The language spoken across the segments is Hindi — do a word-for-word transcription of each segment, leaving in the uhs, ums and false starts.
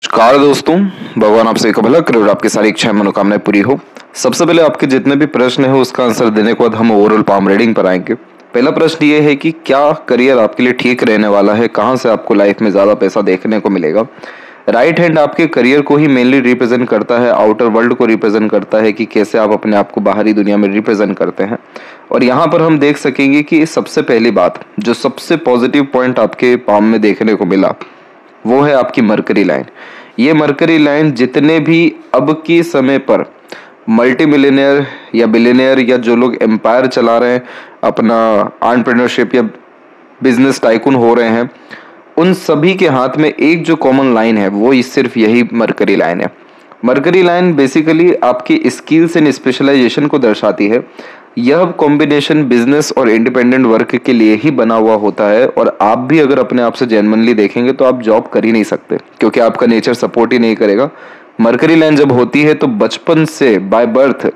नमस्कार दोस्तों, भगवान आपसे का भला करे और आपकी सारी इच्छाएं मनोकामनाएं पूरी हो। सबसे पहले आपके जितने भी प्रश्न है उसका आंसर देने के बाद हम ओवरऑल पाम रीडिंग पर आएंगे। पहला प्रश्न ये है कि क्या करियर आपके लिए ठीक रहने वाला है, कहां से आपको लाइफ में ज्यादा पैसा देखने को मिलेगा। राइट हैंड आपके करियर को ही मेनली रिप्रेजेंट करता है, आउटर वर्ल्ड को रिप्रेजेंट करता है कि कैसे आप अपने आप को बाहरी दुनिया में रिप्रेजेंट करते हैं। और यहाँ पर हम देख सकेंगे कि सबसे पहली बात जो सबसे पॉजिटिव पॉइंट आपके पाम में देखने को मिला वो है आपकी मरकरी लाइन। ये मरकरी लाइन जितने भी अब के समय पर मल्टी मिलियनियर या बिलियनियर या जो लोग एम्पायर चला रहे हैं, अपना एंटरप्रेन्योरशिप या बिजनेस टाइकून हो रहे हैं, उन सभी के हाथ में एक जो कॉमन लाइन है वो सिर्फ यही मरकरी लाइन है। मरकरी लाइन बेसिकली आपकी स्किल्स एंड स्पेशलाइजेशन को दर्शाती है। यह कॉम्बिनेशन बिजनेस और इंडिपेंडेंट वर्क के लिए ही बना हुआ होता है और आप भी अगर अपने आप से जेन्युइनली देखेंगे तो आप जॉब कर ही नहीं सकते क्योंकि आपका नेचर सपोर्ट ही नहीं करेगा। मरकरी लाइन जब होती है तो बचपन से बाय बर्थ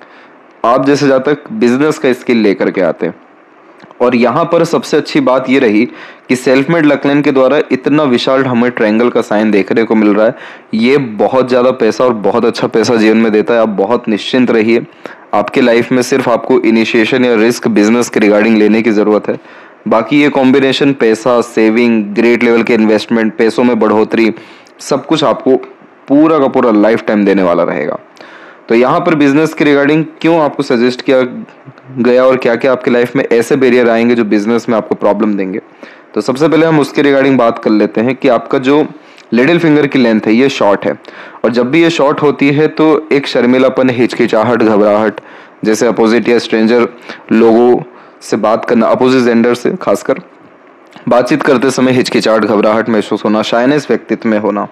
आप जैसे जहाँ तक बिजनेस का स्किल लेकर के आते हैं। और यहाँ पर सबसे अच्छी बात ये रही कि सेल्फ मेड लक लाइन के द्वारा इतना विशाल हमें ट्रायंगल का साइन देखने को मिल रहा है। ये बहुत ज़्यादा पैसा और बहुत अच्छा पैसा जीवन में देता है। आप बहुत निश्चिंत रहिए, आपके लाइफ में सिर्फ आपको इनिशिएशन या रिस्क बिजनेस के रिगार्डिंग लेने की ज़रूरत है। बाकी ये कॉम्बिनेशन पैसा, सेविंग, ग्रेट लेवल के इन्वेस्टमेंट, पैसों में बढ़ोतरी, सब कुछ आपको पूरा का पूरा लाइफ टाइम देने वाला रहेगा। तो यहाँ पर बिजनेस के रिगार्डिंग क्यों आपको सजेस्ट किया गया और क्या क्या आपकी लाइफ में ऐसे बैरियर आएंगे जो बिजनेस में आपको प्रॉब्लम देंगे, तो सबसे पहले हम उसके रिगार्डिंग बात कर लेते हैं कि आपका जो लिटिल फिंगर की लेंथ है ये शॉर्ट है। और जब भी ये शॉर्ट होती है तो एक शर्मिलापन, हिचकिचाहट, घबराहट, जैसे अपोजिट या स्ट्रेंजर लोगों से बात करना, अपोजिट जेंडर से खासकर बातचीत करते समय हिचकिचाहट, घबराहट महसूस होना, शाइनेस व्यक्तित्व में होना,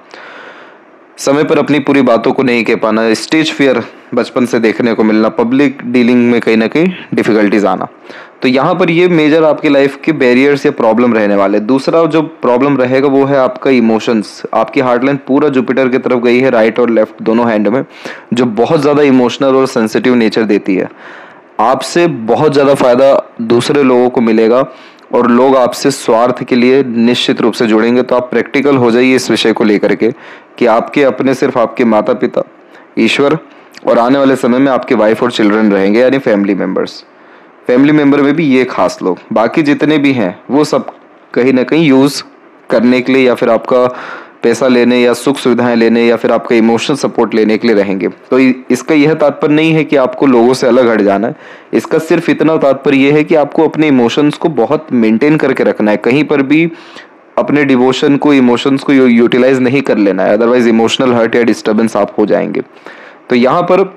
समय पर अपनी पूरी बातों को नहीं कह पाना, स्टेज फियर बचपन से देखने को मिलना, पब्लिक डीलिंग में कहीं ना कहीं डिफिकल्टीज आना। तो यहाँ पर ये मेजर आपके लाइफ के बैरियर्स या प्रॉब्लम रहने वाले। दूसरा जो प्रॉब्लम रहेगा वो है आपका इमोशंस। आपकी हार्ट लाइन पूरा जुपिटर की तरफ गई है, राइट और लेफ्ट दोनों हैंड में, जो बहुत ज़्यादा इमोशनल और सेंसिटिव नेचर देती है। आपसे बहुत ज़्यादा फायदा दूसरे लोगों को मिलेगा और लोग आपसे स्वार्थ के लिए निश्चित रूप से जुड़ेंगे। तो आप प्रैक्टिकल हो जाइए इस विषय को लेकर के कि आपके अपने सिर्फ आपके माता पिता, ईश्वर और आने वाले समय में आपके वाइफ और चिल्ड्रन रहेंगे, यानी फैमिली मेम्बर्स। फैमिली मेम्बर में भी ये खास लोग, बाकी जितने भी हैं वो सब कहीं ना कहीं यूज़ करने के लिए या फिर आपका पैसा लेने या सुख सुविधाएं लेने या फिर आपका इमोशनल सपोर्ट लेने के लिए रहेंगे। तो इसका यह तात्पर्य नहीं है कि आपको लोगों से अलग हट जाना है। इसका सिर्फ इतना तात्पर्य यह है कि आपको अपने इमोशंस को बहुत मेंटेन करके रखना है। कहीं पर भी अपने डिवोशन को, इमोशंस को यूटिलाइज नहीं कर लेना है, अदरवाइज इमोशनल हर्ट या डिस्टर्बेंस आप हो जाएंगे। तो यहाँ पर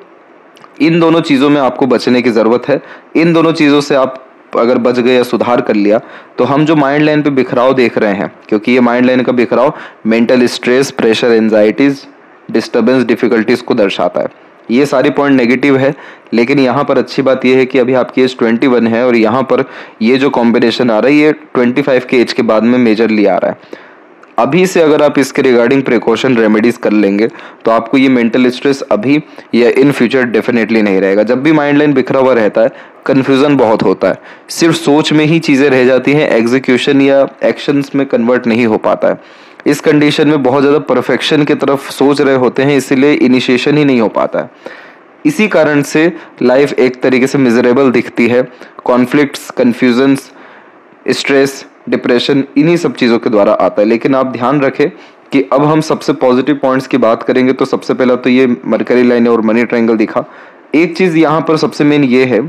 इन दोनों चीज़ों में आपको बचने की ज़रूरत है। इन दोनों चीज़ों से आप अगर बच गए या सुधार कर लिया तो हम जो माइंड लाइन पे बिखराव देख रहे हैं, क्योंकि ये माइंड लाइन का बिखराव mental stress, pressure, anxieties, disturbance, difficulties को दर्शाता है। ये सारे पॉइंट नेगेटिव है, लेकिन यहाँ पर अच्छी बात यह है कि अभी आपकी एज इक्कीस है और यहाँ पर ये जो कॉम्बिनेशन आ रहा है ये पच्चीस के एज के बाद में मेजरली आ रहा है। अभी से अगर आप इसके रिगार्डिंग प्रिकॉशन रेमेडीज कर लेंगे तो आपको ये मेंटल स्ट्रेस अभी या इन फ्यूचर डेफिनेटली नहीं रहेगा। जब भी माइंड लाइन बिखरा हुआ रहता है, कन्फ्यूजन बहुत होता है, सिर्फ सोच में ही चीज़ें रह जाती हैं, एग्जीक्यूशन या एक्शंस में कन्वर्ट नहीं हो पाता है। इस कंडीशन में बहुत ज़्यादा परफेक्शन की तरफ सोच रहे होते हैं, इसीलिए इनिशिएशन ही नहीं हो पाता है। इसी कारण से लाइफ एक तरीके से मिजरेबल दिखती है। कॉन्फ्लिक्ट्स, कन्फ्यूजन्स, स्ट्रेस, डिप्रेशन इन्हीं सब चीज़ों के द्वारा आता है। लेकिन आप ध्यान रखें कि अब हम सबसे पॉजिटिव पॉइंट्स की बात करेंगे तो सबसे पहला तो ये मरकरी लाइन और मनी ट्रायंगल दिखा। एक चीज़ यहाँ पर सबसे मेन ये है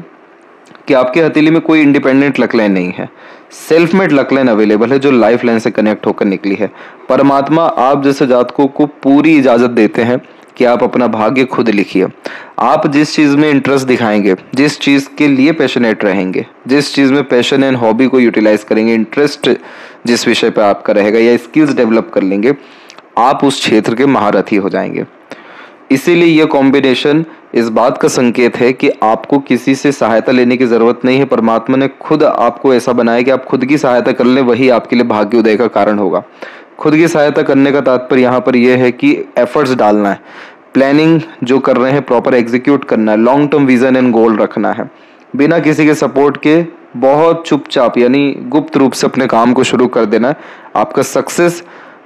कि आपके हथेली में कोई इंडिपेंडेंट लक लाइन नहीं है, self made luck line available है जो लाइफ लाइन से कनेक्ट होकर निकली है। परमात्मा आप जैसे जातकों को पूरी इजाज़त देते हैं कि आप अपना भाग्य खुद लिखिए। आप जिस चीज़ में इंटरेस्ट दिखाएंगे, जिस चीज़ के लिए पैशनेट रहेंगे, जिस चीज़ में पैशन एंड हॉबी को यूटिलाइज करेंगे, इंटरेस्ट जिस विषय पर आपका रहेगा या स्किल्स डेवलप कर लेंगे, आप उस क्षेत्र के महारथी हो जाएंगे। इसीलिए यह कॉम्बिनेशन इस बात का संकेत है कि आपको किसी से सहायता लेने की ज़रूरत नहीं है। परमात्मा ने खुद आपको ऐसा बनाया कि आप खुद की सहायता कर लें, वही आपके लिए भाग्य उदय का कारण होगा। खुद की सहायता करने का तात्पर्य यहाँ पर यह है कि एफर्ट्स डालना है, प्लानिंग जो कर रहे हैं प्रॉपर एग्जीक्यूट करना है, long term vision and goal रखना है, बिना किसी के सपोर्ट के बहुत चुपचाप यानी गुप्त रूप से अपने काम को शुरू कर देना है। आपका सक्सेस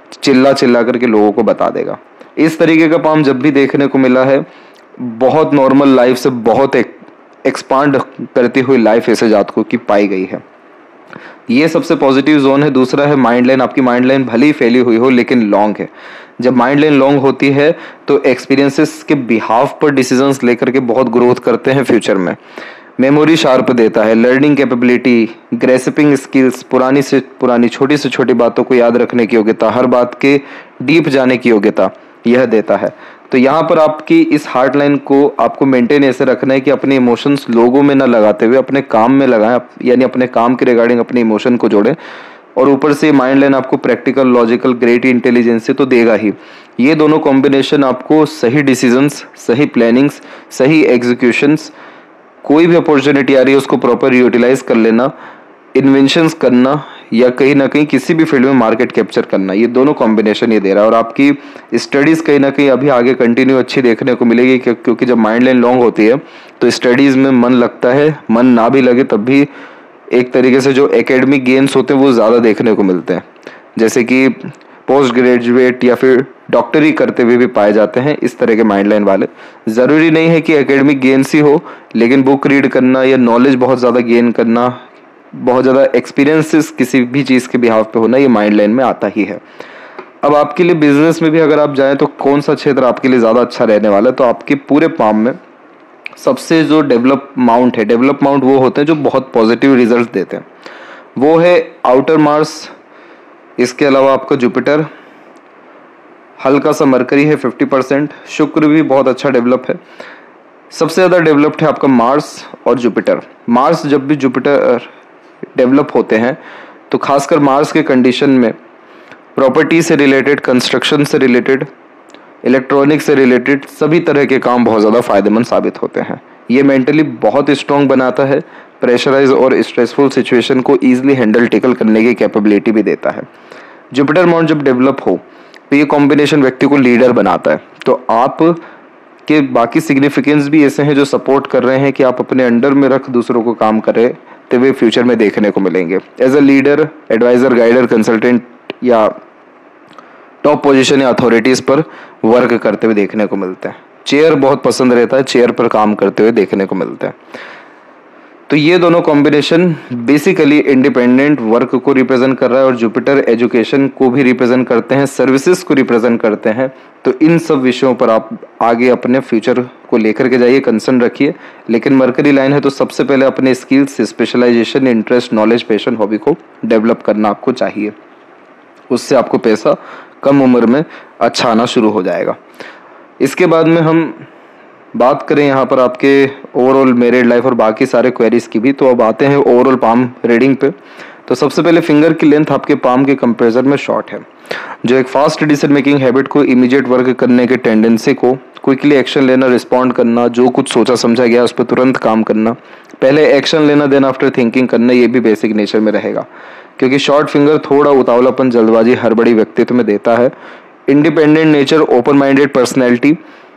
चिल्ला चिल्ला करके लोगों को बता देगा। इस तरीके का पाम जब भी देखने को मिला है, बहुत नॉर्मल लाइफ से बहुत एक्सपांड करती हुई लाइफ ऐसे जातकों की पाई गई है। ये सबसे पॉजिटिव जोन है। दूसरा है माइंड लाइन। आपकी माइंड लाइन भले ही फैली हुई हो लेकिन लॉन्ग है। जब माइंड लाइन लॉन्ग होती है तो एक्सपीरियंसेस के बिहाफ पर डिसीजंस लेकर के बहुत ग्रोथ करते हैं फ्यूचर में। मेमोरी शार्प देता है, लर्निंग कैपेबिलिटी, ग्रेसिपिंग स्किल्स, पुरानी से पुरानी छोटी से छोटी बातों को याद रखने की योग्यता, हर बात के डीप जाने की योग्यता यह देता है। तो यहाँ पर आपकी इस हार्ट लाइन को आपको मेंटेन ऐसे रखना है कि अपने इमोशंस लोगों में ना लगाते हुए अपने काम में लगाएं, यानी अपने काम के रिगार्डिंग अपने इमोशन को जोड़ें। और ऊपर से माइंड लाइन आपको प्रैक्टिकल, लॉजिकल, ग्रेट इंटेलिजेंस तो देगा ही। ये दोनों कॉम्बिनेशन आपको सही डिसीजंस, सही प्लानिंग्स, सही एग्जीक्यूशंस, कोई भी अपॉर्चुनिटी आ रही है उसको प्रॉपर यूटिलाइज कर लेना, इन्वेंशंस करना या कहीं ना कहीं किसी भी फील्ड में मार्केट कैप्चर करना, ये दोनों कॉम्बिनेशन ये दे रहा है। और आपकी स्टडीज़ कहीं ना कहीं अभी आगे कंटिन्यू अच्छी देखने को मिलेगी, क्योंकि जब माइंड लाइन लॉन्ग होती है तो स्टडीज़ में मन लगता है। मन ना भी लगे तब भी एक तरीके से जो एकेडमिक गेन्स होते हैं वो ज़्यादा देखने को मिलते हैं, जैसे कि पोस्ट ग्रेजुएट या फिर डॉक्टरी करते हुए भी पाए जाते हैं इस तरह के माइंड लाइन वाले। ज़रूरी नहीं है कि एकेडमिक गेन्स ही हो, लेकिन बुक रीड करना या नॉलेज बहुत ज़्यादा गेन करना, बहुत ज़्यादा एक्सपीरियंसेस किसी भी चीज़ के बिहाफ पे होना, ये माइंड लाइन में आता ही है। अब आपके लिए बिजनेस में भी अगर आप जाएं तो कौन सा क्षेत्र आपके लिए ज़्यादा अच्छा रहने वाला है, तो आपके पूरे पाम में सबसे जो डेवलप माउंट है, डेवलप माउंट वो होते हैं जो बहुत पॉजिटिव रिजल्ट देते हैं, वो है आउटर मार्स। इसके अलावा आपका जुपिटर, हल्का सा मरकरी है फिफ्टी परसेंट, शुक्र भी बहुत अच्छा डेवलप है। सबसे ज़्यादा डेवलप्ड है आपका मार्स और जुपिटर। मार्स जब भी जुपिटर डेवलप होते हैं तो खासकर मार्स के कंडीशन में प्रॉपर्टी से रिलेटेड, कंस्ट्रक्शन से रिलेटेड, इलेक्ट्रॉनिक से रिलेटेड सभी तरह के काम बहुत ज़्यादा फायदेमंद साबित होते हैं। ये मेंटली बहुत स्ट्रॉन्ग बनाता है, प्रेशराइज और स्ट्रेसफुल सिचुएशन को ईजिली हैंडल टेकल करने की कैपेबिलिटी भी देता है। जुपिटर माउंट जब डेवलप हो तो ये कॉम्बिनेशन व्यक्ति को लीडर बनाता है। तो आप के बाकी सिग्निफिकेंस भी ऐसे हैं जो सपोर्ट कर रहे हैं कि आप अपने अंडर में रख दूसरों को काम करें, तो वे फ्यूचर में देखने को मिलेंगे। As a leader, adviser, guider, consultant या टॉप पोजीशन या अथॉरिटीज़ पर वर्क करते हुए देखने को मिलते हैं। चेयर बहुत पसंद रहता है, चेयर पर काम करते हुए देखने को मिलते हैं। तो ये दोनों कॉम्बिनेशन बेसिकली इंडिपेंडेंट वर्क को रिप्रेजेंट कर रहा है और जुपिटर एजुकेशन को भी रिप्रेजेंट करते हैं, सर्विसेज को रिप्रेजेंट करते हैं। तो इन सब विषयों पर आप आगे अपने फ्यूचर को लेकर के जाइए, कंसर्न रखिए। लेकिन मरकरी लाइन है तो सबसे पहले अपने skills, specialisation, interest, knowledge, passion, hobby को डेवलप करना आपको चाहिए। उससे आपको पैसा कम उम्र में अच्छा आना शुरू हो जाएगा। इसके बाद में हम बात करें यहाँ पर आपके ओवरऑल मैरिड लाइफ और बाकी सारे क्वेरीज की भी, तो अब आते हैं ओवरऑल पाम रीडिंग पे। तो सबसे पहले फिंगर की लेंथ आपके पाम के कंपैरिजन में शॉर्ट है, जो एक फास्ट डिसीजन मेकिंग हैबिट को, इमीडिएट वर्क करने के टेंडेंसी को, क्विकली एक्शन लेना, रिस्पॉन्ड करना, जो कुछ सोचा समझा गया उस पर तुरंत काम करना, पहले एक्शन लेना देन आफ्टर थिंकिंग करना, ये भी बेसिक नेचर में रहेगा। क्योंकि शॉर्ट फिंगर थोड़ा उतावलापन, जल्दबाजी, हड़बड़ी व्यक्तित्व में देता है। Independent nature, open minded personality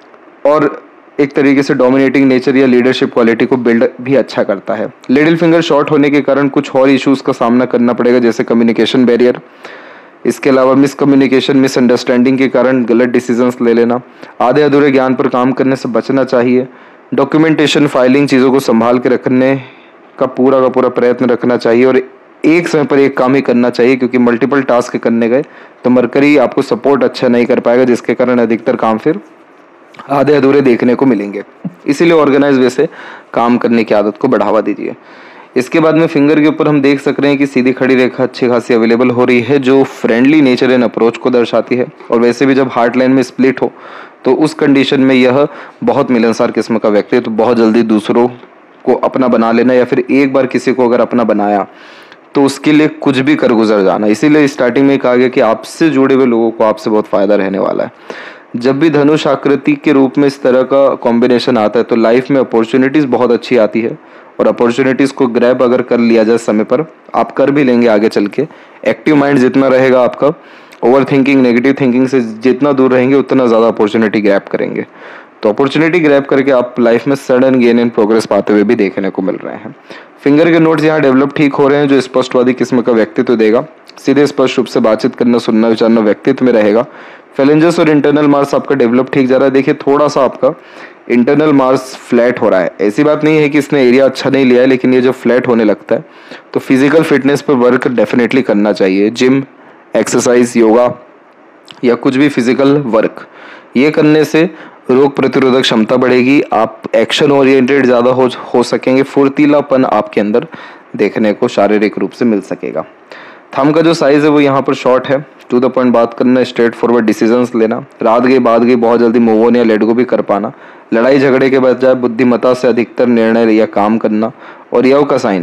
और एक तरीके से डोमिनेटिंग नेचर या लीडरशिप क्वालिटी को बिल्ड भी अच्छा करता है। लिटिल फिंगर शॉर्ट होने के कारण कुछ और इश्यूज का सामना करना पड़ेगा, जैसे कम्युनिकेशन बैरियर। इसके अलावा मिसकम्युनिकेशन, मिसअंडरस्टैंडिंग के कारण गलत डिसीजंस ले लेना, आधे अधूरे ज्ञान पर काम करने से बचना चाहिए। डॉक्यूमेंटेशन, फाइलिंग, चीज़ों को संभाल के रखने का पूरा का पूरा प्रयत्न रखना चाहिए और एक समय पर एक काम ही करना चाहिए, क्योंकि मल्टीपल टास्क करने गए तो मरकरी आपको सपोर्ट अच्छा नहीं कर पाएगा, जिसके कारण अधिकतर काम फिर आधे अधूरे देखने को मिलेंगे। इसीलिए ऑर्गेनाइज वे से काम करने की आदत को बढ़ावा दीजिए। इसके बाद में फिंगर के ऊपर हम देख सक रहे हैं कि सीधी खड़ी रेखा अच्छी खासी अवेलेबल हो रही है, जो फ्रेंडली नेचर एंड अप्रोच को दर्शाती है। और वैसे भी जब हार्ट लाइन में स्प्लिट हो तो उस कंडीशन में यह बहुत मिलनसार किस्म का व्यक्ति है, तो बहुत जल्दी दूसरों को अपना बना लेना या फिर एक बार किसी को अगर अपना बनाया तो उसके लिए कुछ भी कर गुजर जाना। इसीलिए स्टार्टिंग में कहा गया कि आपसे जुड़े हुए लोगों को आपसे बहुत फायदा रहने वाला है। जब भी धनुष आकृति के रूप में इस तरह का कॉम्बिनेशन आता है तो लाइफ में अपॉर्चुनिटीज़ बहुत अच्छी आती है, और अपॉर्चुनिटीज़ को ग्रैब अगर कर लिया जाए समय पर, आप कर भी लेंगे आगे चल के। एक्टिव माइंड जितना रहेगा आपका, ओवर थिंकिंग, नेगेटिव थिंकिंग से जितना दूर रहेंगे उतना ज़्यादा अपॉर्चुनिटी ग्रैब करेंगे। तो अपॉर्चुनिटी ग्रैब करके आप लाइफ में सडन गेन एंड प्रोग्रेस पाते हुए भी देखने को मिल रहे हैं। फिंगर के नोट्स यहाँ डेवलप ठीक हो रहे हैं, जो स्पष्टवादी किस्म का व्यक्तित्व देगा। सीधे स्पष्ट रूप से बातचीत करना, सुनना, विचारना व्यक्तित्व में रहेगा। फेलेंजस और इंटरनल मार्स आपका डेवलप ठीक जा रहा है। देखिए थोड़ा सा आपका इंटरनल मार्स फ्लैट हो रहा है। ऐसी बात नहीं है कि इसने एरिया अच्छा नहीं लिया है, लेकिन ये जब फ्लैट होने लगता है तो फिजिकल फिटनेस पर वर्क डेफिनेटली करना चाहिए। जिम, एक्सरसाइज, योगा या कुछ भी फिजिकल वर्क, ये करने से रोग प्रतिरोधक क्षमता बढ़ेगी। आप एक्शन ओरिएंटेड ज़्यादा हो हो सकेंगे। फुर्तीलापन आपके अंदर देखने को शारीरिक रूप से मिल सकेगा। थंब का जो साइज़ है वो यहाँ पर शॉर्ट है। टू द पॉइंट बात करना, स्ट्रेट फॉरवर्ड डिसीजंस लेना, रात गई बात गई बहुत जल्दी मूव ऑन या लेट गो भी कर पाना, लड़ाई झगड़े के बजाय बुद्धिमत्ता से अधिकतर निर्णय या काम करना। और यव का साइन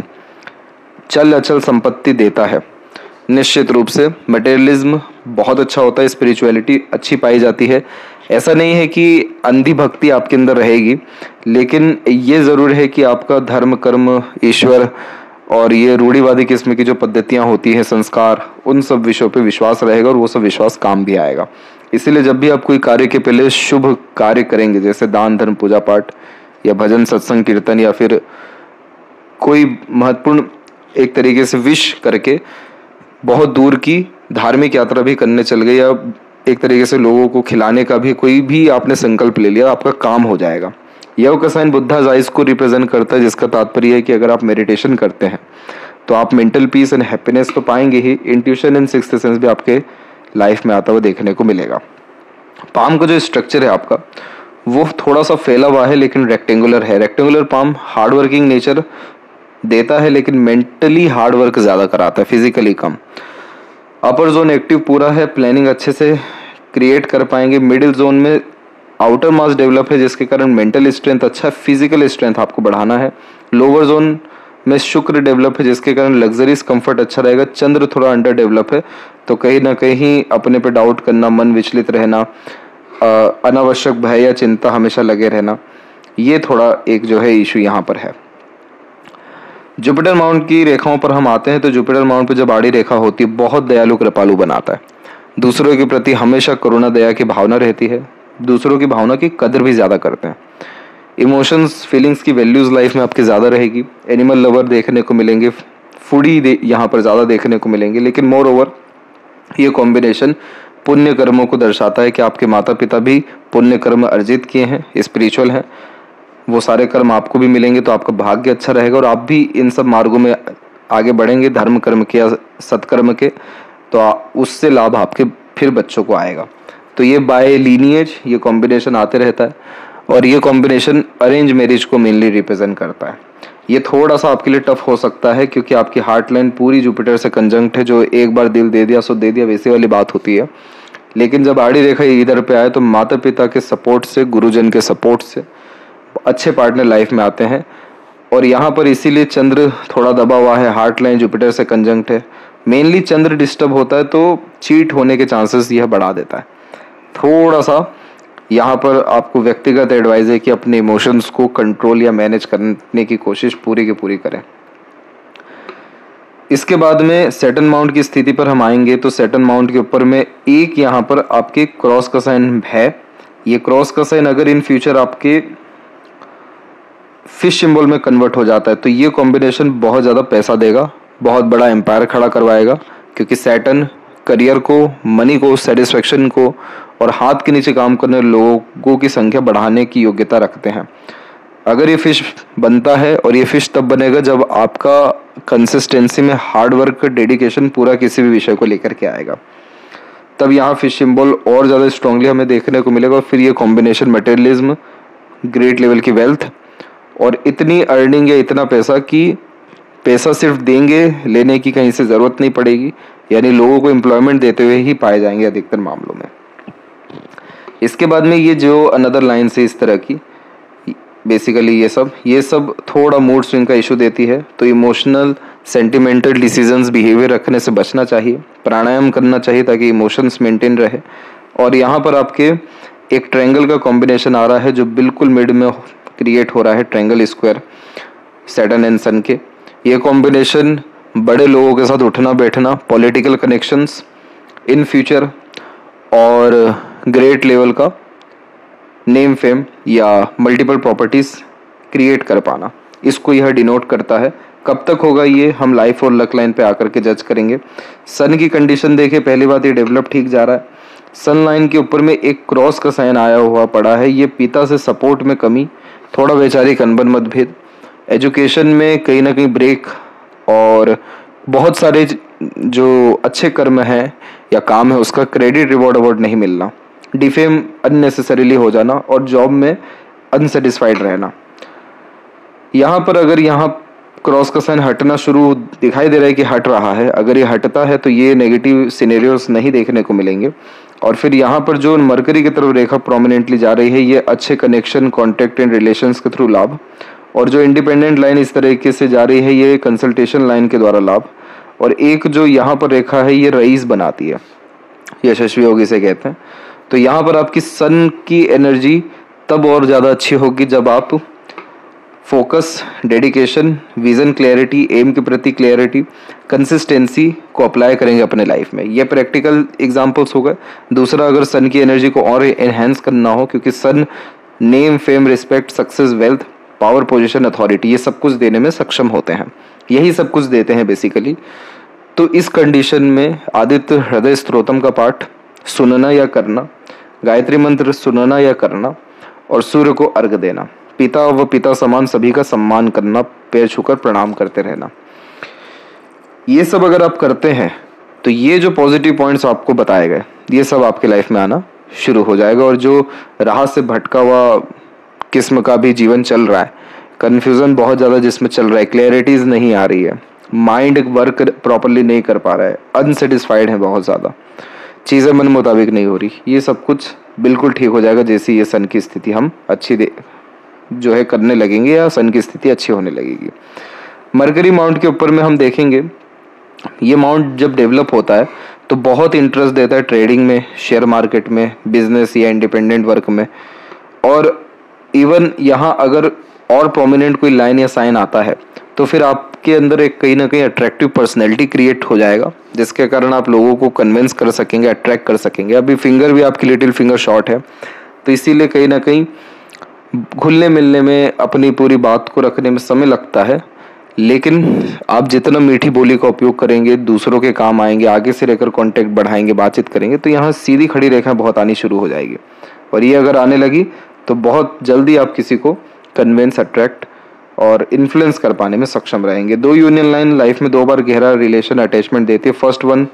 चल अचल संपत्ति देता है। निश्चित रूप से मटेरियलिज्म बहुत अच्छा होता है, स्पिरिचुअलिटी अच्छी पाई जाती है। ऐसा नहीं है कि अंधी भक्ति आपके अंदर रहेगी, लेकिन ये ज़रूर है कि आपका धर्म, कर्म, ईश्वर और ये रूढ़िवादी किस्म की जो पद्धतियाँ होती हैं, संस्कार, उन सब विषयों पे विश्वास रहेगा और वो सब विश्वास काम भी आएगा। इसीलिए जब भी आप कोई कार्य के पहले शुभ कार्य करेंगे, जैसे दान, धर्म, पूजा पाठ या भजन, सत्संग, कीर्तन या फिर कोई महत्वपूर्ण एक तरीके से विश करके बहुत दूर की धार्मिक यात्रा भी करने चल गए या एक तरीके से लोगों को खिलाने का भी कोई भी आपने संकल्प ले लिया, आपका काम हो जाएगा। यव का साइन बुद्धा जाइज को रिप्रेजेंट करता है, जिसका तात्पर्य है कि अगर आप मेडिटेशन करते हैं तो आप मेंटल पीस एंड हैप्पीनेस तो पाएंगे ही, इंट्यूशन एंड सिक्स्थ सेंस भी आपके लाइफ में आता हुआ देखने को मिलेगा। पाम का जो स्ट्रक्चर है आपका वो थोड़ा सा फैला हुआ है, लेकिन रेक्टेंगुलर है। Rectangular palm hard working nature देता है, लेकिन मेंटली हार्ड वर्क ज़्यादा कराता है, फिजिकली कम। अपर जोन एक्टिव पूरा है, प्लानिंग अच्छे से क्रिएट कर पाएंगे। मिडिल जोन में आउटर मास डेवलप है, जिसके कारण मेंटल स्ट्रेंथ अच्छा, फिजिकल स्ट्रेंथ आपको बढ़ाना है। लोअर जोन में शुक्र डेवलप है, जिसके कारण लग्जरीज कंफर्ट अच्छा रहेगा। चंद्र थोड़ा अंडर डेवलप है, तो कहीं ना कहीं अपने पे डाउट करना, मन विचलित रहना, अनावश्यक भय या चिंता हमेशा लगे रहना, ये थोड़ा एक जो है इशू यहाँ पर है। जुपिटर माउंट की रेखाओं पर हम आते हैं तो जुपिटर माउंट पर जब आड़ी रेखा होती है, बहुत दयालु कृपालु बनाता है। दूसरों के प्रति हमेशा करुणा दया की भावना रहती है। दूसरों की भावना की कदर भी ज़्यादा करते हैं। इमोशंस, फीलिंग्स की वैल्यूज़ लाइफ में आपके ज़्यादा रहेगी। एनिमल लवर देखने को मिलेंगे, फूडी यहाँ पर ज़्यादा देखने को मिलेंगे। लेकिन मोर ओवर ये कॉम्बिनेशन पुण्य कर्मों को दर्शाता है कि आपके माता पिता भी पुण्य कर्म अर्जित किए हैं, स्पिरिचुअल हैं, वो सारे कर्म आपको भी मिलेंगे, तो आपका भाग्य अच्छा रहेगा और आप भी इन सब मार्गों में आगे बढ़ेंगे, धर्म कर्म के या सत्कर्म के, तो उससे लाभ आपके फिर बच्चों को आएगा। तो ये बाय लीनिएज ये कॉम्बिनेशन आते रहता है और ये कॉम्बिनेशन अरेंज मैरिज को मेनली रिप्रेजेंट करता है। ये थोड़ा सा आपके लिए टफ हो सकता है, क्योंकि आपकी हार्ट लाइन पूरी जुपिटर से कंजंक्ट है, जो एक बार दिल दे दिया सो दे दिया वैसी वाली बात होती है। लेकिन जब आड़ी रेखा इधर पे आए तो माता पिता के सपोर्ट से, गुरुजन के सपोर्ट से अच्छे पार्टनर लाइफ में आते हैं। और यहाँ पर इसीलिए चंद्र थोड़ा दबा हुआ है, हार्ट लाइन जुपिटर से कंजंक्ट है। मेनली चंद्र डिस्टर्ब होता है तो चीट होने के चांसेस यह बढ़ा देता है। थोड़ा सा यहाँ पर आपको व्यक्तिगत एडवाइस है कि अपने इमोशंस को कंट्रोल या मैनेज करने की कोशिश पूरी की पूरी करें। इसके बाद में सैटर्न माउंट की स्थिति पर हम आएंगे तो सैटर्न माउंट के ऊपर में एक यहाँ पर आपके क्रॉस का साइन है। ये क्रॉस का साइन अगर इन फ्यूचर आपके फिश सिंबल में कन्वर्ट हो जाता है तो ये कॉम्बिनेशन बहुत ज़्यादा पैसा देगा, बहुत बड़ा एम्पायर खड़ा करवाएगा, क्योंकि सैटर्न करियर को, मनी को, सेटिस्फेक्शन को और हाथ के नीचे काम करने लोगों की संख्या बढ़ाने की योग्यता रखते हैं। अगर ये फिश बनता है, और ये फिश तब बनेगा जब आपका कंसिस्टेंसी में हार्ड वर्क, डेडिकेशन पूरा किसी भी विषय को लेकर के आएगा, तब यहाँ फिश सिंबल और ज़्यादा स्ट्रांगली हमें देखने को मिलेगा। और फिर ये कॉम्बिनेशन मटेरियलिज्म, ग्रेट लेवल की वेल्थ और इतनी अर्निंग या इतना पैसा कि पैसा सिर्फ देंगे, लेने की कहीं से ज़रूरत नहीं पड़ेगी, यानी लोगों को एम्प्लॉयमेंट देते हुए ही पाए जाएंगे अधिकतर मामलों में। इसके बाद में ये जो अनदर लाइन से इस तरह की बेसिकली ये सब ये सब थोड़ा मूड स्विंग का इशू देती है, तो इमोशनल, सेंटिमेंटल डिसीजंस, बिहेवियर रखने से बचना चाहिए। प्राणायाम करना चाहिए ताकि इमोशंस मेंटेन रहे। और यहाँ पर आपके एक ट्रायंगल का कॉम्बिनेशन आ रहा है जो बिल्कुल मिड में क्रिएट हो रहा है, triangle square Saturn and sun के। ये कॉम्बिनेशन बड़े लोगों के साथ उठना बैठना, पॉलिटिकल कनेक्शंस इन फ्यूचर और ग्रेट लेवल का नेम फेम या मल्टीपल प्रॉपर्टीज़ क्रिएट कर पाना, इसको यह डिनोट करता है। कब तक होगा ये हम लाइफ और लक लाइन पे आकर के जज करेंगे। सन की कंडीशन देखें, पहली बात ये डेवलप ठीक जा रहा है। सन लाइन के ऊपर में एक क्रॉस का साइन आया हुआ पड़ा है, ये पिता से सपोर्ट में कमी, थोड़ा वैचारिक अनबन मतभेद, एजुकेशन में कहीं ना कहीं ब्रेक, और बहुत सारे जो अच्छे कर्म हैं या काम है उसका क्रेडिट रिवॉर्ड अवार्ड नहीं मिलना, डिफेम अननेसेसरीली हो जाना, और जॉब में अनसेटिस्फाइड रहना। यहाँ पर अगर यहाँ क्रॉस का साइन हटना शुरू दिखाई दे रहा है कि हट रहा है, अगर ये हटता है तो ये नेगेटिव सिनेरियोस नहीं देखने को मिलेंगे। और फिर यहाँ पर जो मरकरी की तरफ रेखा प्रोमिनेंटली जा रही है, ये अच्छे कनेक्शन, कॉन्टैक्ट एंड रिलेशंस के थ्रू लाभ, और जो इंडिपेंडेंट लाइन इस तरीके से जा रही है ये कंसल्टेशन लाइन के द्वारा लाभ। और एक जो यहाँ पर रेखा है ये रईस बनाती है, यशस्वी योगी से कहते हैं। तो यहाँ पर आपकी सन की एनर्जी तब और ज़्यादा अच्छी होगी जब आप focus, dedication, vision clarity, aim के प्रति क्लैरिटी, कंसिस्टेंसी को अप्लाई करेंगे अपने लाइफ में। ये प्रैक्टिकल एग्जांपल्स हो गए। दूसरा, अगर सन की एनर्जी को और एनहेंस करना हो, क्योंकि sun name, fame, respect, success, wealth, power, position, authority ये सब कुछ देने में सक्षम होते हैं, यही सब कुछ देते हैं बेसिकली। तो इस कंडीशन में आदित्य हृदय स्तोत्रम का पाठ सुनना या करना, गायत्री मंत्र सुनना या करना, और सूर्य को अर्घ देना, पिता व पिता समान सभी का सम्मान करना, पैर छूकर प्रणाम करते रहना, ये सब अगर आप करते हैं तो ये जो पॉजिटिव पॉइंट्स आपको बताए गए ये सब आपके लाइफ में आना शुरू हो जाएगा। और जो राह से भटका हुआ किस्म का भी जीवन चल रहा है, कन्फ्यूज़न बहुत ज़्यादा जिसमें चल रहा है, क्लैरिटीज़ नहीं आ रही है, माइंड वर्क प्रॉपरली नहीं कर पा रहा है, अनसेटिस्फाइड है बहुत ज़्यादा, चीज़ें मन मुताबिक नहीं हो रही, ये सब कुछ बिल्कुल ठीक हो जाएगा जैसे ये सन की स्थिति हम अच्छी दे जो है करने लगेंगे या सन की स्थिति अच्छी होने लगेगी। मरकरी माउंट के ऊपर में हम देखेंगे, ये माउंट जब डेवलप होता है तो बहुत इंटरेस्ट देता है ट्रेडिंग में, शेयर मार्केट में, बिजनेस या इंडिपेंडेंट वर्क में। और इवन यहाँ अगर और प्रोमिनेंट कोई लाइन या साइन आता है तो फिर आपके अंदर एक कहीं ना कहीं अट्रैक्टिव पर्सनैलिटी क्रिएट हो जाएगा, जिसके कारण आप लोगों को कन्विंस कर सकेंगे, अट्रैक्ट कर सकेंगे। अभी फिंगर भी आपकी लिटिल फिंगर शॉर्ट है, तो इसीलिए कहीं ना कहीं घुलने मिलने में, अपनी पूरी बात को रखने में समय लगता है, लेकिन आप जितना मीठी बोली का उपयोग करेंगे, दूसरों के काम आएंगे, आगे से रहकर कांटेक्ट बढ़ाएंगे, बातचीत करेंगे, तो यहाँ सीधी खड़ी रेखाएं बहुत आनी शुरू हो जाएगी। और ये अगर आने लगी तो बहुत जल्दी आप किसी को कन्विंस, अट्रैक्ट और इन्फ्लुएंस कर पाने में सक्षम रहेंगे। दो यूनियन लाइन लाइफ में दो बार गहरा रिलेशन, अटैचमेंट देती है। फर्स्ट वन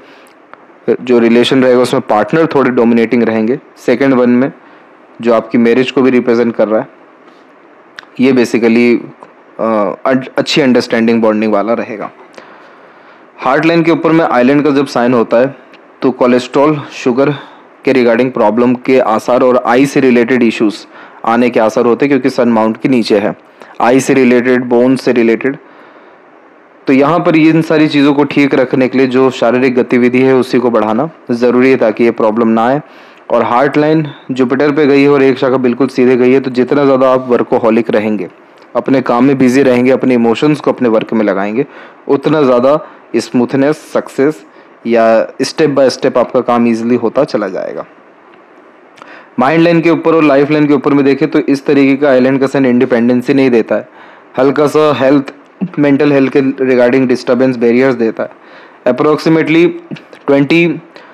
जो रिलेशन रहेगा उसमें पार्टनर थोड़े डोमिनेटिंग रहेंगे, सेकेंड वन में जो आपकी मैरिज को भी रिप्रेजेंट कर रहा है, ये बेसिकली अच्छी अंडरस्टैंडिंग, बॉन्डिंग वाला रहेगा। हार्ट लाइन के ऊपर में आइलैंड का जब साइन होता है तो कोलेस्ट्रॉल, शुगर के रिगार्डिंग प्रॉब्लम के आसार और आई से रिलेटेड इश्यूज आने के आसार होते हैं, क्योंकि सन माउंट के नीचे है, आई से रिलेटेड, बोन से रिलेटेड। तो यहाँ पर इन सारी चीज़ों को ठीक रखने के लिए जो शारीरिक गतिविधि है उसी को बढ़ाना ज़रूरी है ताकि ये प्रॉब्लम ना आए। और हार्ट लाइन जुपिटर पे गई है और एक शाखा बिल्कुल सीधे गई है, तो जितना ज़्यादा आप वर्कोहॉलिक रहेंगे, अपने काम में बिजी रहेंगे, अपने इमोशंस को अपने वर्क में लगाएंगे, उतना ज़्यादा स्मूथनेस, सक्सेस या स्टेप बाय स्टेप आपका काम इजीली होता चला जाएगा। माइंड लाइन के ऊपर और लाइफ लाइन के ऊपर में देखें तो इस तरीके का आइलैंड का साइन इंडिपेंडेंसी नहीं देता है, हल्का सा हेल्थ, मेंटल हेल्थ के रिगार्डिंग डिस्टर्बेंस, बैरियर्स देता है। Approximately twenty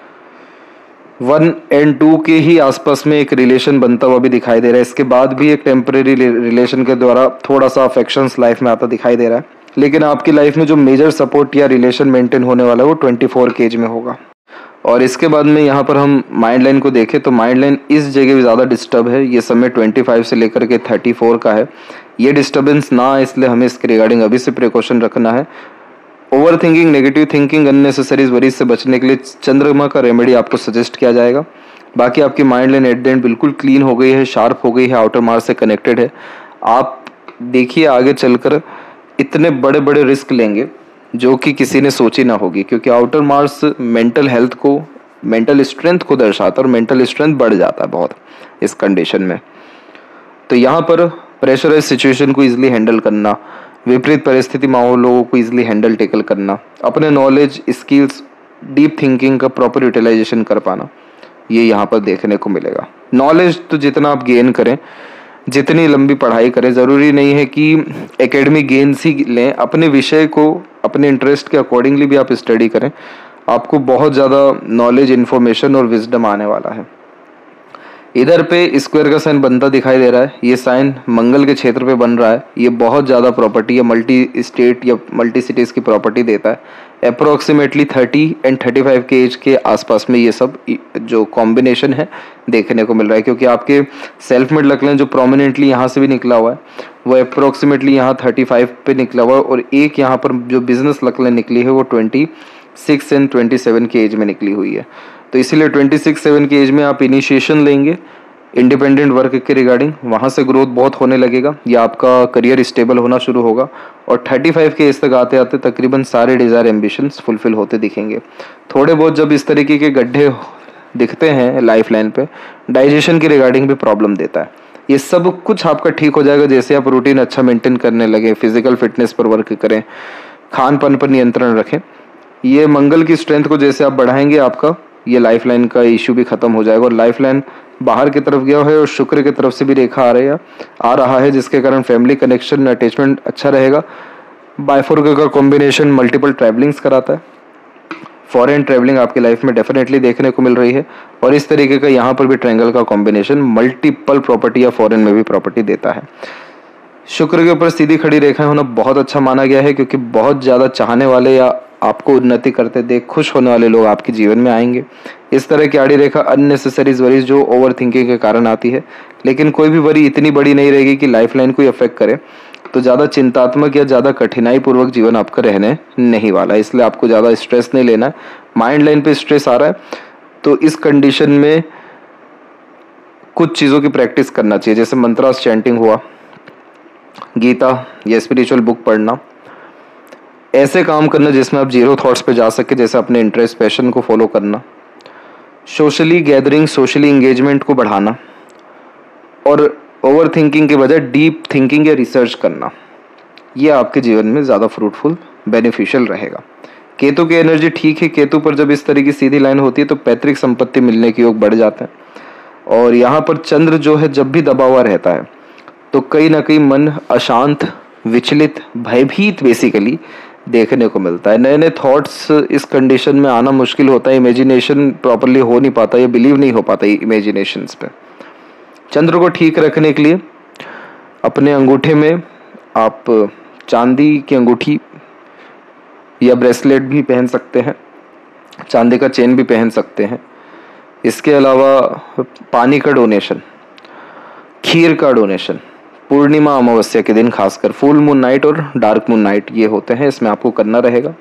one and two के ही आसपास में एक रिलेशन बनता हुआ भी दिखाई दे रहा है। इसके बाद भी एक टेम्परेरी रिलेशन के द्वारा थोड़ा सा अफेक्शंस लाइफ में आता दिखाई दे रहा है, लेकिन आपकी लाइफ में जो मेजर सपोर्ट या रिलेशन मेंटेन होने वाला है वो ट्वेंटी फोर के एज में होगा। और इसके बाद में यहाँ पर हम माइंड लाइन को देखें तो माइंड लाइन इस जगह भी ज़्यादा डिस्टर्ब है, ये समय पच्चीस से लेकर के चौंतीस का है। ये डिस्टर्बेंस ना, इसलिए हमें इसके रिगार्डिंग अभी से प्रिकॉशन रखना है। Over thinking, negative thinking, unnecessary worries से बचने के लिए चंद्रमा का रेमेडी आपको सजेस्ट किया जाएगा। बाकी आपकी mind line at the end बिल्कुल क्लीन हो गई है, शार्प हो गई है, आउटर मार्स से कनेक्टेड है। आप देखिए आगे चलकर इतने बड़े बड़े रिस्क लेंगे जो कि किसी ने सोची ना होगी, क्योंकि आउटर मार्स मेंटल हेल्थ को, मेंटल स्ट्रेंथ को दर्शाता है और मेंटल स्ट्रेंथ बढ़ जाता है बहुत इस कंडीशन में। तो यहाँ पर प्रेशराइज सिचुएशन को इजीली हैंडल करना, विपरीत परिस्थिति माहौलों को इजीली हैंडल टेकल करना, अपने नॉलेज, स्किल्स, डीप थिंकिंग का प्रॉपर यूटिलाइजेशन कर पाना, ये यहाँ पर देखने को मिलेगा। नॉलेज तो जितना आप गेन करें जितनी लंबी पढ़ाई करें, ज़रूरी नहीं है कि एकेडमिक गेन्स ही लें, अपने विषय को अपने इंटरेस्ट के अकॉर्डिंगली भी आप स्टडी करें, आपको बहुत ज़्यादा नॉलेज, इन्फॉर्मेशन और विजडम आने वाला है। इधर पे स्क्वायर का साइन बनता दिखाई दे रहा है, ये साइन मंगल के क्षेत्र पे बन रहा है, ये बहुत ज़्यादा प्रॉपर्टी या मल्टी स्टेट या मल्टी सिटीज़ की प्रॉपर्टी देता है। Approximately thirty and thirty five के एज के आसपास में ये सब जो कॉम्बिनेशन है देखने को मिल रहा है, क्योंकि आपके सेल्फ मेड लकलन जो प्रोमिनेंटली यहाँ से भी निकला हुआ है वो अप्रोक्सीमेटली यहाँ थर्टी फाइव पे निकला हुआ है, और एक यहाँ पर जो बिजनेस लकलन निकली है वो twenty six and twenty seven के एज में निकली हुई है। तो इसीलिए ट्वेंटी सिक्स सेवन की एज में आप इनिशिएशन लेंगे इंडिपेंडेंट वर्क के रिगार्डिंग, वहाँ से ग्रोथ बहुत होने लगेगा या आपका करियर स्टेबल होना शुरू होगा, और थर्टी फाइव के एज तक आते आते तकरीबन सारे डिज़ायर एम्बिशंस फुलफिल होते दिखेंगे। थोड़े बहुत जब इस तरीके के गड्ढे दिखते हैं लाइफ लाइन पे, डाइजेशन की रिगार्डिंग भी प्रॉब्लम देता है। ये सब कुछ आपका ठीक हो जाएगा जैसे आप रूटीन अच्छा मेंटेन करने लगे, फिजिकल फिटनेस पर वर्क करें, खान पान पर नियंत्रण रखें। ये मंगल की स्ट्रेंथ को जैसे आप बढ़ाएंगे, आपका ये लाइफ लाइन का इशू भी खत्म हो जाएगा, और लाइफ लाइन बाहर की तरफ गया है और शुक्र की तरफ से भी रेखा आ रही है आ रहा है जिसके कारण फैमिली कनेक्शन, अटैचमेंट अच्छा रहेगा। बाइफोर का कॉम्बिनेशन मल्टीपल ट्रैवलिंग्स कराता है, फॉरेन ट्रैवलिंग आपकी लाइफ में डेफिनेटली देखने को मिल रही है, और इस तरीके का यहाँ पर भी ट्रायंगल का कॉम्बिनेशन मल्टीपल प्रॉपर्टी या फॉरेन में भी प्रॉपर्टी देता है। शुक्र के ऊपर सीधी खड़ी रेखाएं होना बहुत अच्छा माना गया है, क्योंकि बहुत ज़्यादा चाहने वाले या आपको उन्नति करते देख खुश होने वाले लोग आपके जीवन में आएंगे। इस तरह की आड़ी रेखा अननेसेसरी वरीज जो ओवर थिंकिंग के कारण आती है, लेकिन कोई भी वरी इतनी बड़ी नहीं रहेगी कि लाइफ लाइन को अफेक्ट करे, तो ज़्यादा चिंतात्मक या ज़्यादा कठिनाई पूर्वक जीवन आपका रहने नहीं वाला है, इसलिए आपको ज़्यादा स्ट्रेस नहीं लेना है। माइंड लाइन पे स्ट्रेस आ रहा है तो इस कंडीशन में कुछ चीज़ों की प्रैक्टिस करना चाहिए, जैसे मंत्रास चैंटिंग हुआ, गीता या स्पिरिचुअल बुक पढ़ना, ऐसे काम करना जिसमें आप जीरो थॉट्स पे जा सके, जैसे अपने इंटरेस्ट पैशन को फॉलो करना, सोशली गैदरिंग, सोशली इंगेजमेंट को बढ़ाना, और ओवर थिंकिंग के बजाय डीप थिंकिंग या रिसर्च करना, ये आपके जीवन में ज़्यादा फ्रूटफुल बेनिफिशियल रहेगा। केतु की एनर्जी ठीक है, केतु पर जब इस तरह की सीधी लाइन होती है तो पैतृक संपत्ति मिलने के योग बढ़ जाते हैं, और यहाँ पर चंद्र जो है जब भी दबा हुआ रहता है तो कहीं ना कहीं मन अशांत, विचलित, भयभीत बेसिकली देखने को मिलता है। नए नए थॉट्स इस कंडीशन में आना मुश्किल होता है, इमेजिनेशन प्रॉपरली हो नहीं पाता या बिलीव नहीं हो पाता इमेजिनेशंस पे। चंद्र को ठीक रखने के लिए अपने अंगूठे में आप चांदी की अंगूठी या ब्रेसलेट भी पहन सकते हैं, चांदी का चेन भी पहन सकते हैं। इसके अलावा पानी का डोनेशन, खीर का डोनेशन पूर्णिमा अमावस्या के दिन, खासकर फुल मून नाइट और डार्क मून नाइट ये होते हैं, इसमें आपको करना रहेगा।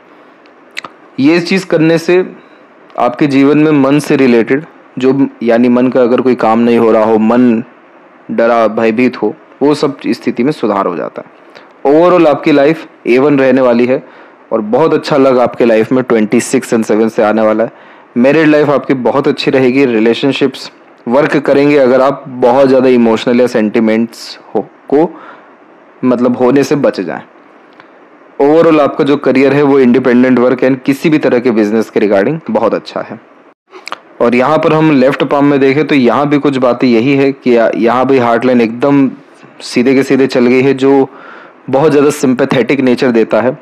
ये चीज़ करने से आपके जीवन में मन से रिलेटेड जो, यानी मन का अगर कोई काम नहीं हो रहा हो, मन डरा भयभीत हो, वो सब स्थिति में सुधार हो जाता है। ओवरऑल आपकी लाइफ ए वन रहने वाली है, और बहुत अच्छा लग आपके लाइफ में ट्वेंटी सिक्स एंड सेवन से आने वाला है। मैरिड लाइफ आपकी बहुत अच्छी रहेगी, रिलेशनशिप्स वर्क करेंगे अगर आप बहुत ज़्यादा इमोशनल या सेंटिमेंट्स हो को मतलब होने से बच जाएं। ओवरऑल आपका जो करियर है वो इंडिपेंडेंट वर्क एंड किसी भी तरह के बिजनेस के रिगार्डिंग बहुत अच्छा है। और यहाँ पर हम लेफ्ट पाम में देखें तो यहाँ भी कुछ बातें यही है कि यहाँ भी हार्ट लाइन एकदम सीधे के सीधे चल गई है, जो बहुत ज़्यादा सिंपैथेटिक नेचर देता है।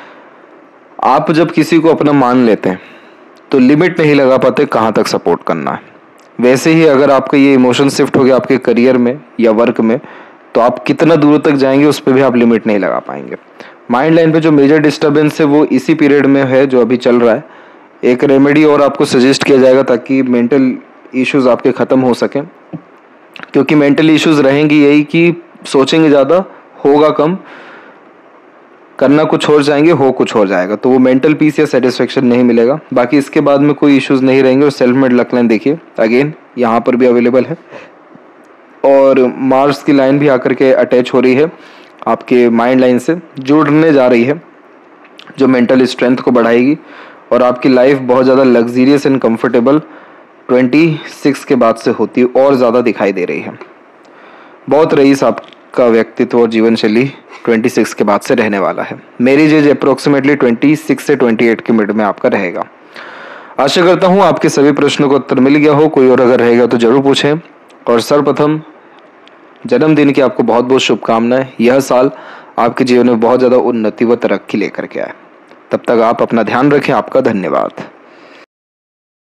आप जब किसी को अपना मान लेते हैं तो लिमिट नहीं लगा पाते कहाँ तक सपोर्ट करना है। वैसे ही अगर आपका ये इमोशन शिफ्ट हो गया आपके करियर में या वर्क में, तो आप कितना दूर तक जाएंगे उस पर भी आप लिमिट नहीं लगा पाएंगे। माइंड लाइन पे जो मेजर डिस्टर्बेंस है वो इसी पीरियड में है जो अभी चल रहा है। एक रेमेडी और आपको सजेस्ट किया जाएगा ताकि मेंटल इश्यूज आपके ख़त्म हो सकें, क्योंकि मेंटल इश्यूज रहेंगी यही कि सोचेंगे ज़्यादा, होगा कम, करना कुछ और चाहेंगे, हो कुछ और जाएगा, तो वो मेंटल पीस या सेटिस्फेक्शन नहीं मिलेगा। बाकी इसके बाद में कोई इश्यूज नहीं रहेंगे। और सेल्फ मेड लक लाइन देखिए अगेन यहाँ पर भी अवेलेबल है, और मार्स की लाइन भी आकर के अटैच हो रही है आपके माइंड लाइन से, जुड़ने जा रही है, जो मेंटल स्ट्रेंथ को बढ़ाएगी, और आपकी लाइफ बहुत ज़्यादा luxurious and comfortable twenty six के बाद से होती है और ज़्यादा दिखाई दे रही है। बहुत रईस आपका व्यक्तित्व और जीवन शैली ट्वेंटी सिक्स के बाद से रहने वाला है। Marriage age approximately twenty six से ट्वेंटी एट के मिड में आपका रहेगा। आशा करता हूँ आपके सभी प्रश्नों का उत्तर मिल गया हो। कोई और अगर रहेगा तो जरूर पूछें। और सर्वप्रथम जन्मदिन की आपको बहुत बहुत शुभकामनाएं। यह साल आपके जीवन में बहुत ज़्यादा उन्नति व तरक्की लेकर के आए। तब तक आप अपना ध्यान रखें। आपका धन्यवाद।